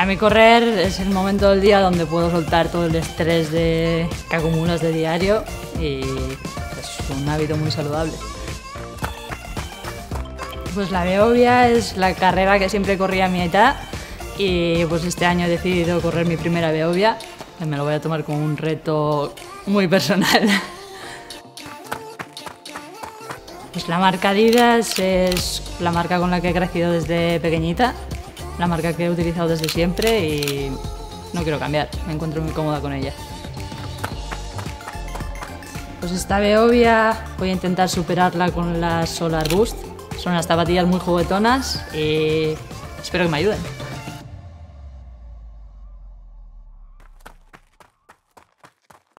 mí correr es el momento del día donde puedo soltar todo el estrés que acumulas de diario y es un hábito muy saludable. Pues la Beovia es la carrera que siempre corría a mi edad y pues este año he decidido correr mi primera Beovia, que me lo voy a tomar como un reto muy personal. Pues la marca Adidas es la marca con la que he crecido desde pequeñita, la marca que he utilizado desde siempre y no quiero cambiar, me encuentro muy cómoda con ella. Pues esta Beovia voy a intentar superarla con las Solar Boost. Son unas zapatillas muy juguetonas y espero que me ayuden.